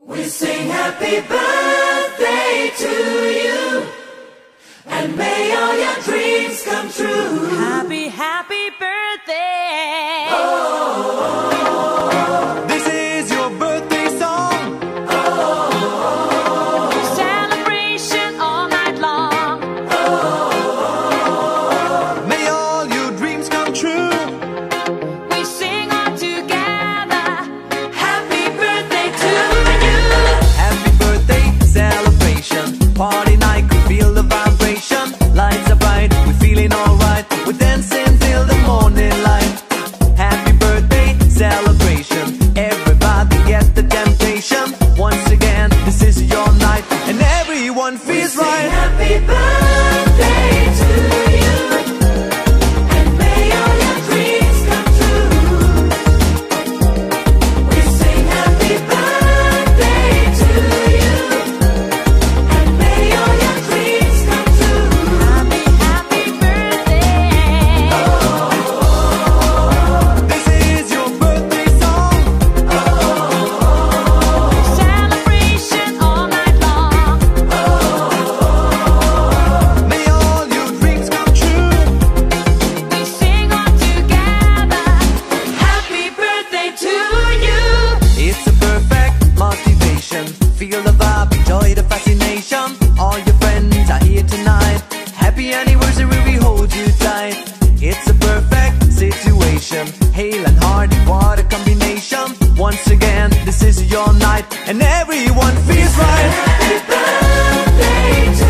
We sing happy birthday to you, and may all your dreams come true. Happy, happy birthday. Oh, this is your birthday song. Oh, celebration all night long. Oh, may all your dreams come true. We sing all together. happy birthday to you. Happy birthday celebration, party night, could feel the vibration. Lights are bright, we're feeling alright. We're dancing till the morning light. Happy birthday celebration, everybody get the temptation. Once again, this is your night, and everyone feels We sing right. happy birthday to you, and may all your dreams come true. We sing happy birthday to you, and may all your dreams come true. Happy, happy birthday. This is your birthday song. Celebration all night long. May all your dreams come true. We sing all together. Happy birthday to you. It's a perfect motivation. Feel the vibe, enjoy the fascination. All your friends are here tonight. Happy anniversary, we hold you tight. It's a perfect situation. Hale and hearty, what a combination. Once again, this is your night, and everyone feels right. Happy birthday to